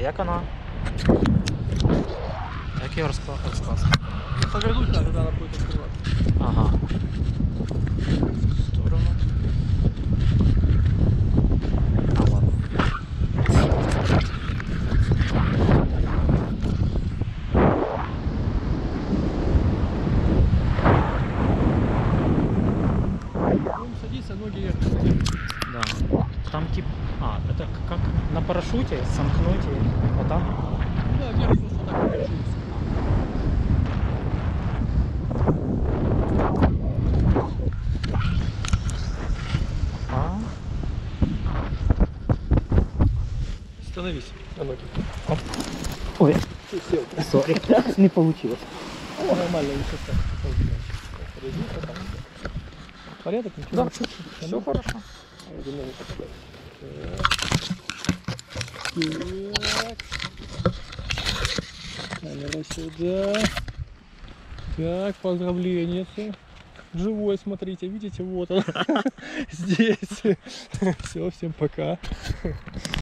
як вона? Як його розкласти? Повернуть надо, надо будет открывать. Ага. В сторону. А, ладно. Он садится, ноги вверх. Да. Там тип... А, это как на парашюте сомкнуть и вот там? Да, вверх просто так держись. А? Становись на ноги. Ой, Ты сел. сори, не получилось. Нормально, еще так. Подойди, вот так. Порядок? Ничего? Да, все хорошо. Так. Камера сюда. Так, поздравления. Живой, смотрите, видите, вот он. Здесь. Все, всем пока.